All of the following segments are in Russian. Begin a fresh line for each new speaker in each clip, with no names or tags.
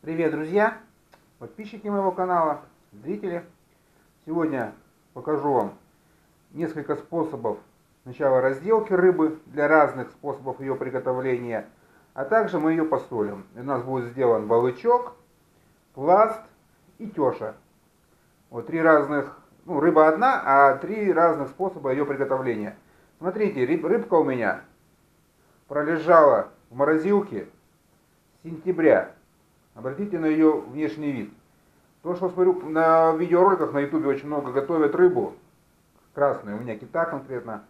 Привет, друзья, подписчики моего канала, зрители. Сегодня покажу вам несколько способов сначала разделки рыбы для разных способов ее приготовления, а также мы ее посолим. У нас будет сделан балычок, пласт и теша. Вот три разных, рыба одна, а три разных способа ее приготовления. Смотрите, рыбка у меня пролежала в морозилке с сентября. Обратите на ее внешний вид. То, что смотрю на видеороликах на ютубе, очень много готовят рыбу красную, у меня кита конкретно.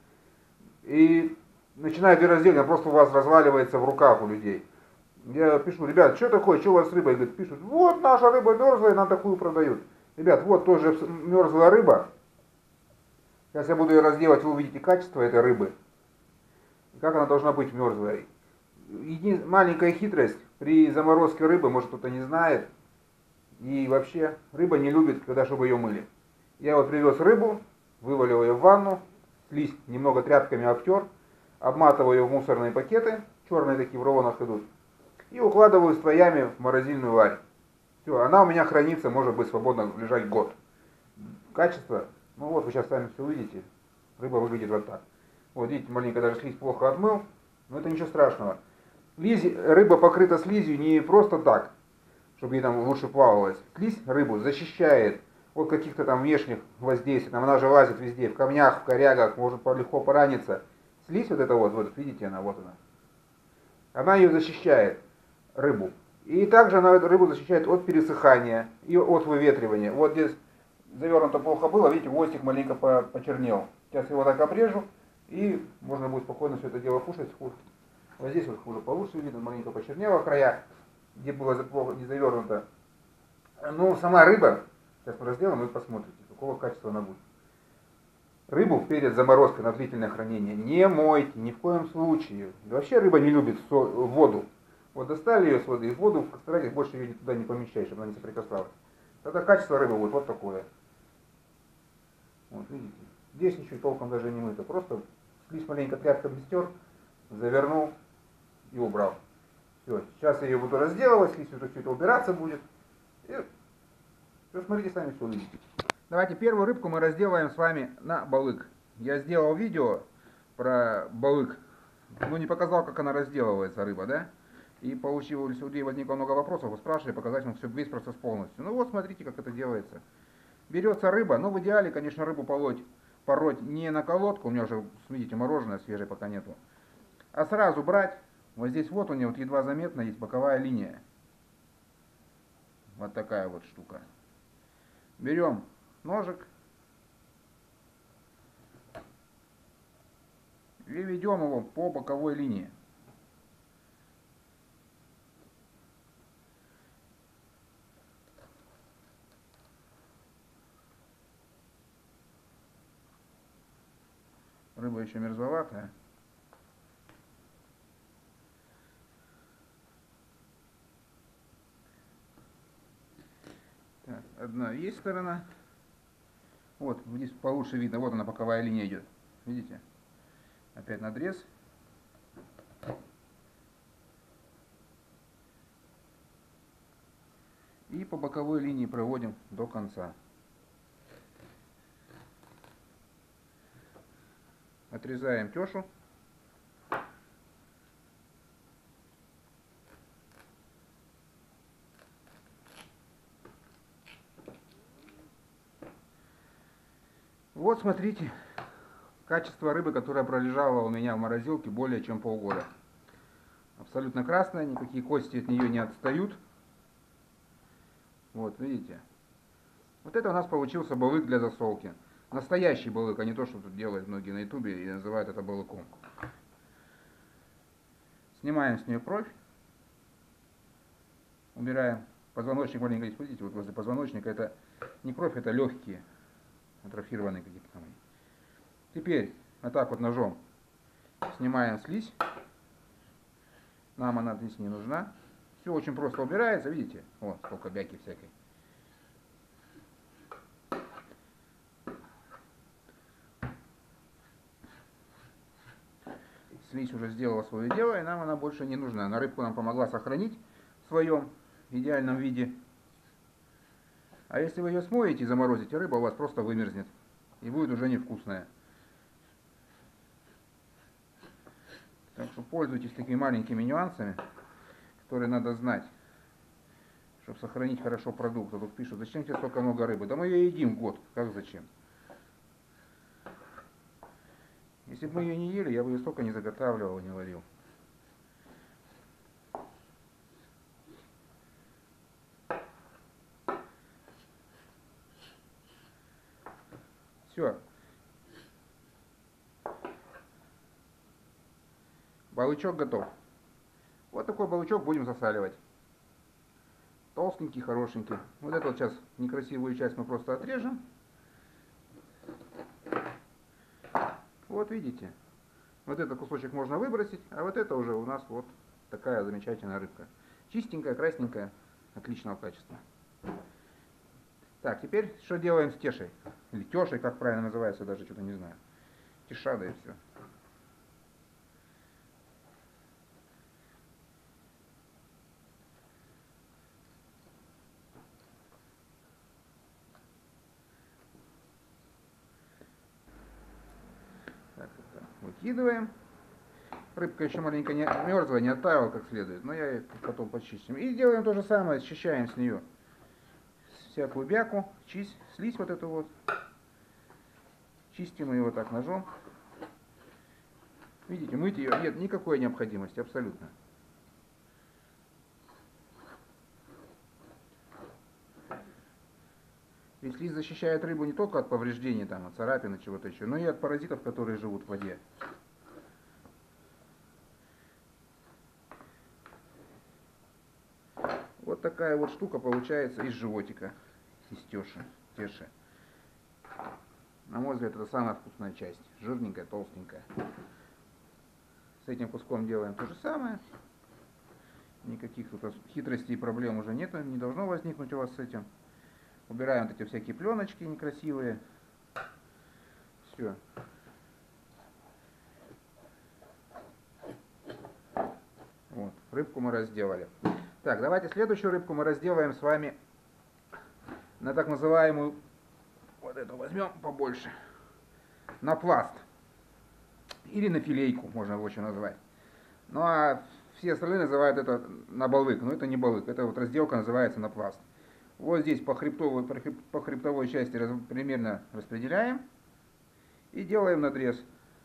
И начинает разделение, просто у вас разваливается в руках у людей. Я пишу: ребят, что такое, что у вас с рыбой? Говорят, пишут: вот наша рыба мерзлая, нам такую продают. Ребят, вот тоже мерзлая рыба. Сейчас я буду ее разделать, вы увидите качество этой рыбы. И как она должна быть мерзлой. Маленькая хитрость: при заморозке рыбы, может кто-то не знает, и вообще рыба не любит, когда чтобы ее мыли. Я вот привез рыбу, вывалил ее в ванну, слизь немного тряпками обтер, обматываю ее в мусорные пакеты, черные такие в рулонах идут, и укладываю слоями в морозильную варь. Все, она у меня хранится, может быть свободно лежать год. Качество, вот вы сейчас сами все увидите, рыба выглядит вот так. Вот видите, маленько даже слизь плохо отмыл, но это ничего страшного. Рыба покрыта слизью не просто так, чтобы ей там лучше плавалось. Слизь рыбу защищает от каких-то там внешних воздействий. Там она же лазит везде, в камнях, в корягах, может легко пораниться. Слизь вот эта вот видите, она, вот она. Она ее защищает, рыбу. И также она эту рыбу защищает от пересыхания и от выветривания. Вот здесь завернуто плохо было, видите, хвостик маленько почернел. Сейчас его так обрежу, и можно будет спокойно все это дело кушать. Вот здесь вот хуже получше видно, маленько почернело края, где было плохо не завернуто. Но сама рыба, сейчас мы разделаем и посмотрите, какого качества она будет. Рыбу перед заморозкой на длительное хранение не мойте, ни в коем случае. И вообще рыба не любит воду. Вот достали ее с воды, и в воду старайтесь больше ее туда не помещать, чтобы она не соприкасалась. Тогда качество рыбы будет вот такое. Вот видите, здесь ничего толком даже не мыто. Просто слизь маленько тряпкой стер, завернул и убрал. Все, сейчас я ее буду разделывать, слизь уже все это убираться будет. И все, смотрите, сами все увидите. Давайте первую рыбку мы разделаем с вами на балык. Я сделал видео про балык, но не показал, как она разделывается, рыба, да? И получилось, у людей возникло много вопросов, вы спрашивали, показать вам весь процесс полностью. Ну вот, смотрите, как это делается. Берется рыба, в идеале, конечно, рыбу пороть не на колодку, у меня уже, видите, мороженое свежее пока нету, а сразу брать. Вот здесь вот у нее едва заметно есть боковая линия. Вот такая вот штука. Берем ножик и ведем его по боковой линии. Рыба еще мерзловатая. Так, одна есть сторона. Вот, здесь получше видно, вот она боковая линия идет. Видите? Опять надрез. И по боковой линии проводим до конца. Отрезаем тешу. Вот смотрите, качество рыбы, которая пролежала у меня в морозилке более чем полгода. Абсолютно красная, никакие кости от нее не отстают. Вот, видите? Вот это у нас получился балык для засолки. Настоящий балык, а не то, что тут делают многие на ютубе и называют это балыком. Снимаем с нее кровь. Убираем. Позвоночник маленько здесь, видите, вот возле позвоночника это не кровь, это легкие. Атрофированные какие-то там. Теперь вот так вот ножом снимаем слизь. Нам она здесь не нужна. Все очень просто убирается, видите? Вот сколько бяки всякой. Слизь уже сделала свое дело, и нам она больше не нужна. На рыбку нам помогла сохранить в своем в идеальном виде. А если вы ее смоете и заморозите, рыба у вас просто вымерзнет. И будет уже невкусная. Так что пользуйтесь такими маленькими нюансами, которые надо знать, чтобы сохранить хорошо продукт. А тут пишут, зачем тебе столько много рыбы? Да мы ее едим год. Как зачем? Если бы мы ее не ели, я бы ее столько не заготавливал, не варил. Все. Балычок готов. Вот такой балычок будем засаливать. Толстенький, хорошенький. Вот эту вот сейчас некрасивую часть мы просто отрежем. Вот видите. Вот этот кусочек можно выбросить, а вот это уже у нас вот такая замечательная рыбка. Чистенькая, красненькая, отличного качества. Так, теперь что делаем с тешей? Или тешей, как правильно называется, даже что-то не знаю. Теша, да и все. Так, это выкидываем. Рыбка еще маленько не мерзлая, не оттаяла как следует, но я ее потом почистим. И делаем то же самое, счищаем с нее всякую бяку, слизь вот эту вот. Чистим ее вот так ножом. Видите, мыть ее нет никакой необходимости, абсолютно. Ведь слизь защищает рыбу не только от повреждений, там, от царапин и чего-то еще, но и от паразитов, которые живут в воде. Вот такая вот штука получается из животика, из теши. На мой взгляд, это самая вкусная часть. Жирненькая, толстенькая. С этим куском делаем то же самое. Никаких тут хитростей и проблем уже нет, не должно возникнуть у вас с этим. Убираем вот эти всякие пленочки некрасивые. Все. Вот, рыбку мы разделали. Так, давайте следующую рыбку мы разделаем с вами на так называемую, вот эту возьмем побольше, на пласт. Или на филейку, можно его еще назвать. Ну а все остальные называют это на балык, но это не балык, это вот разделка называется на пласт. Вот здесь по хребтовой части примерно распределяем и делаем надрез.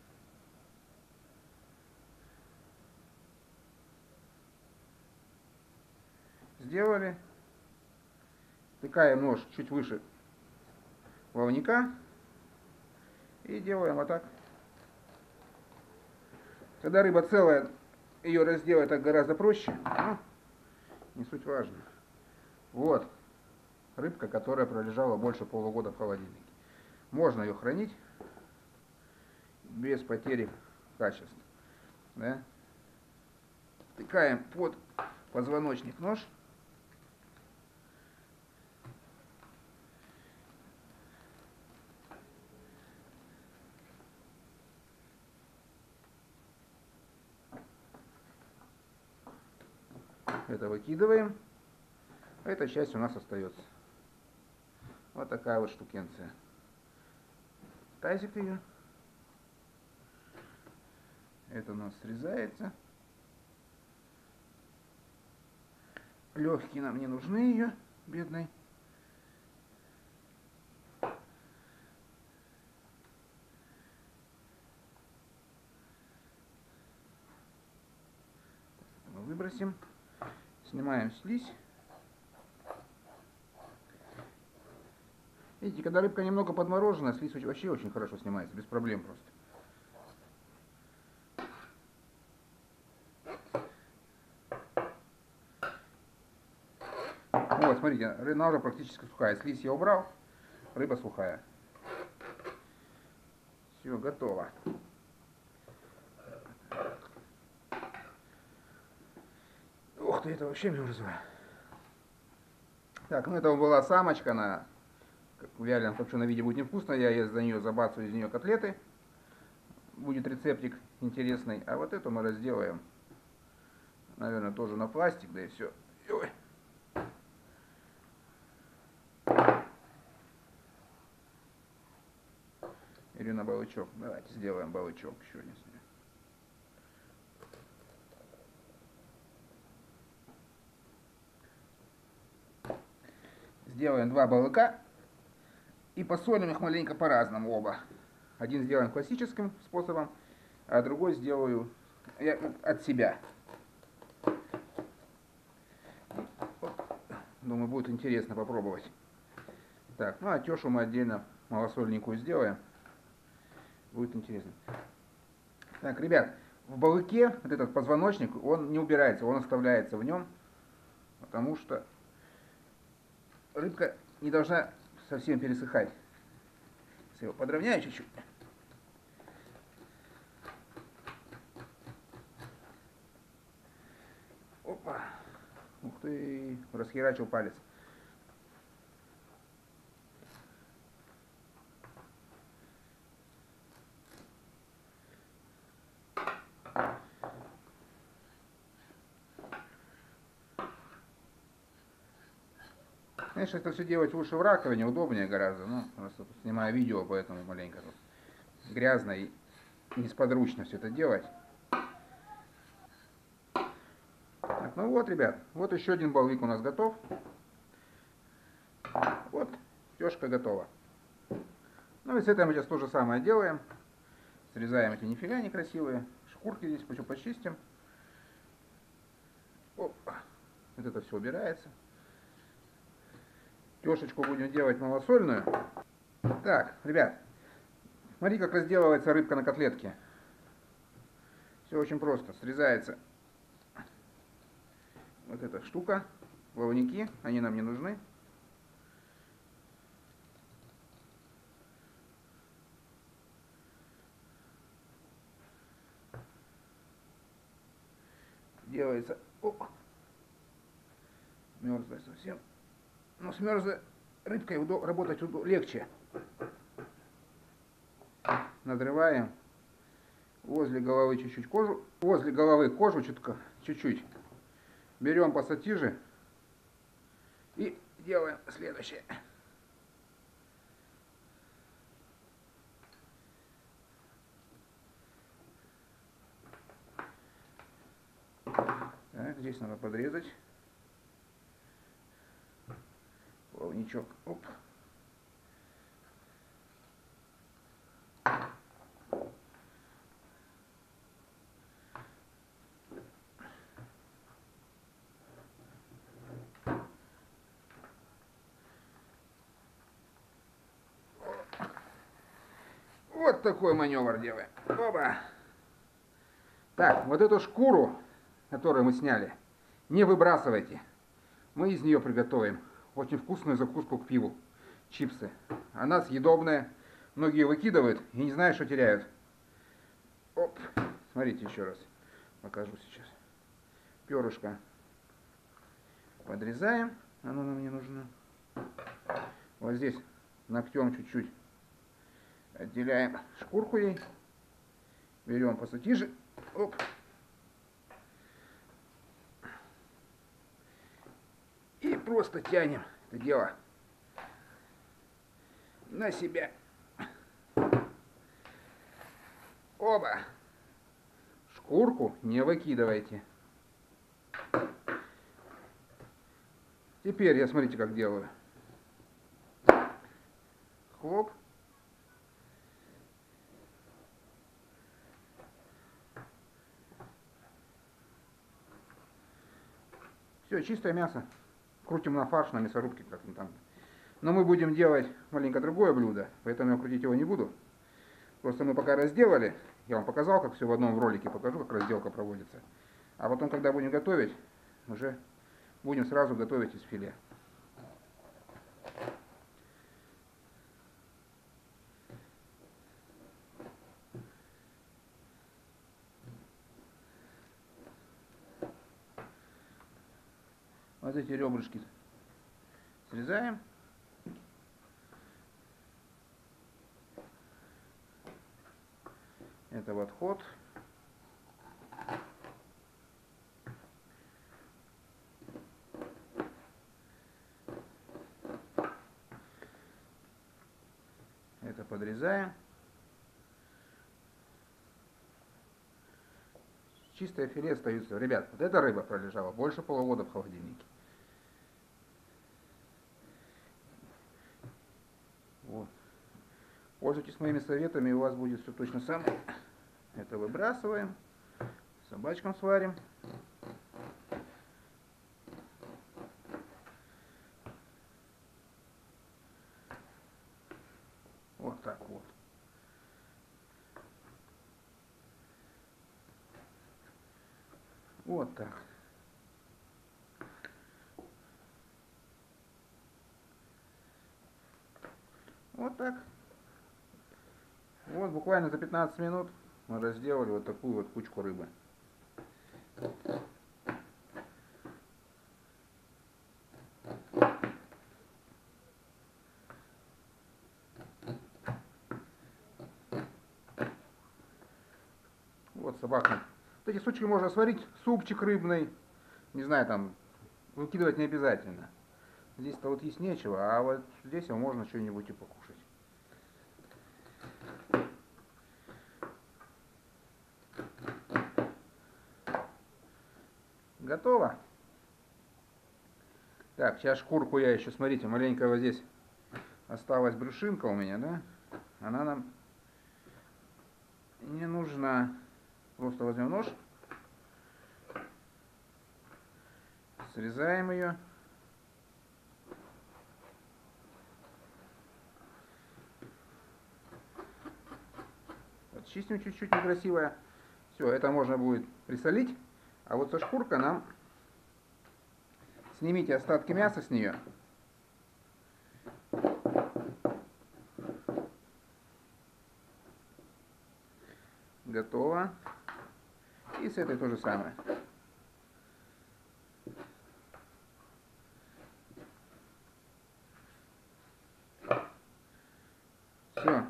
Сделали. Тыкаем нож чуть выше плавника и делаем вот так. Когда рыба целая, ее разделать так гораздо проще, но не суть важно. Вот рыбка, которая пролежала больше полугода в холодильнике. Можно ее хранить без потери качества. Да? Втыкаем под позвоночник нож. Это выкидываем. А эта часть у нас остается. Вот такая вот штукенция. Тазик ее. Это у нас срезается. Легкие нам не нужны ее, бедной. Мы выбросим. Снимаем слизь. Видите, когда рыбка немного подморожена, слизь вообще очень хорошо снимается, без проблем просто. Вот, смотрите, рыба уже практически сухая. Слизь я убрал, рыба сухая. Все, готово. Ух ты, это вообще мерзло. Так, ну это была самочка, она как в вяленом копченом виде будет невкусно. Я за нее забацаю из нее котлеты. Будет рецептик интересный. А вот эту мы разделаем, наверное, тоже на пластик, да и все. Ой. или на балычок? Давайте сделаем балычок еще один. Сделаем два балыка и посолим их маленько по-разному оба. Один сделаем классическим способом, а другой сделаю от себя. Думаю, будет интересно попробовать. Так, ну а тёшу мы отдельно малосольненькую сделаем. Будет интересно. Так, ребят, в балыке вот этот позвоночник, он не убирается, он оставляется в нем, потому что рыбка не должна совсем пересыхать. Сейчас я его подровняю чуть-чуть. Опа. Ух ты, расхерачил палец. Конечно, это все делать лучше в раковине, удобнее гораздо. Ну, просто снимаю видео, поэтому маленько тут грязно и несподручно все это делать. Так, ну вот, ребят, вот еще один балык у нас готов. Вот, тёшка готова. Ну и с этим мы сейчас то же самое делаем. Срезаем эти нифига некрасивые. Шкурки здесь все почистим. Оп. Вот это все убирается. Тёшечку будем делать малосольную. Так, ребят, смотри, как разделывается рыбка на котлетке. Все очень просто. Срезается вот эта штука. Плавники, они нам не нужны. Делается. Оп. Мерзлая совсем. Но с мерзлой рыбкой работать легче. Надрываем возле головы чуть-чуть кожу. Возле головы кожу чуть-чуть. Берем пассатижи и делаем следующее. Так, здесь надо подрезать. Плавничок. Оп. Вот такой маневр делаем. Оба. Так, вот эту шкуру, которую мы сняли, не выбрасывайте. Мы из нее приготовим очень вкусную закуску к пиву. Чипсы. Она съедобная. Многие выкидывают и не знают, что теряют. Оп. Смотрите еще раз. Покажу сейчас. Перышко подрезаем. Оно нам не нужно. Вот здесь ногтем чуть-чуть отделяем шкурку ей. Берем пассатижи. Оп. И просто тянем это дело на себя. Оба. Шкурку не выкидывайте. Теперь я смотрите, как делаю. Хлоп. Все, чистое мясо. Крутим на фарш, на мясорубке, как там. Но мы будем делать маленько другое блюдо, поэтому я крутить его не буду. Просто мы пока разделали, я вам показал, как все в одном ролике покажу, как разделка проводится. А потом, когда будем готовить, уже будем сразу готовить из филе. Вот эти ребрышки срезаем. Это в отход. Это подрезаем. чистое филе остаются. Ребят, вот эта рыба пролежала больше полугода в холодильнике. Вот. Пользуйтесь моими советами, и у вас будет все точно самое. Это выбрасываем, собачкам сварим. Вот так вот. Вот так. Вот так. Вот буквально за 15 минут мы разделали вот такую вот кучку рыбы. Вот собака. Вот эти сучки можно сварить, супчик рыбный. Не знаю, там выкидывать не обязательно. Здесь-то вот есть нечего, а вот здесь можно что-нибудь и покушать. Готово. Так, сейчас шкурку я еще, смотрите, маленько вот здесь осталась брюшинка у меня, да? Она нам не нужна. Просто возьмем нож, срезаем ее. Чистим чуть-чуть некрасивое. Все, это можно будет присолить. А вот со шкуркой нам снимите остатки мяса с нее. Готово. И с этой то же самое. Все.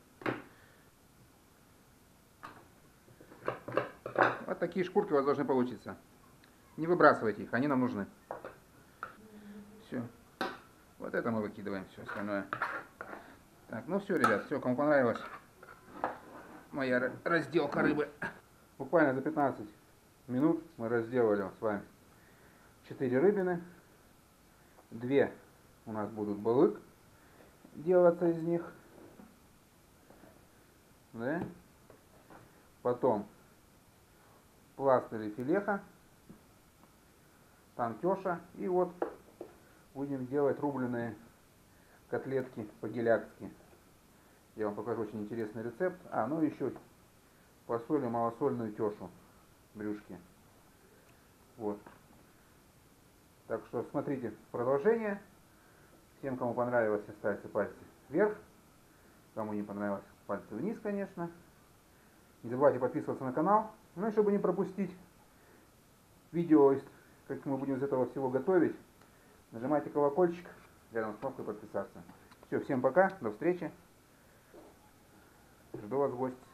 Вот такие шкурки у вас должны получиться. Не выбрасывайте их, они нам нужны. Все. Вот это мы выкидываем, все остальное. Так, ну все, ребят, все, кому понравилось моя разделка рыбы. Буквально за 15 минут мы разделали с вами 4 рыбины. 2 у нас будут балык делаться из них. Да? Потом пластырь и филеха. Там тёша. И вот будем делать рубленые котлетки по-гелякски. Я вам покажу очень интересный рецепт. Ну еще посолим малосольную тёшу брюшки. Вот. Так что смотрите продолжение. Всем, кому понравилось, ставьте пальцы вверх. Кому не понравилось, пальцы вниз, конечно. Не забывайте подписываться на канал. Ну и чтобы не пропустить видео, как мы будем из этого всего готовить, нажимайте колокольчик рядом с кнопкой подписаться. Все, всем пока, до встречи. Жду вас в гости.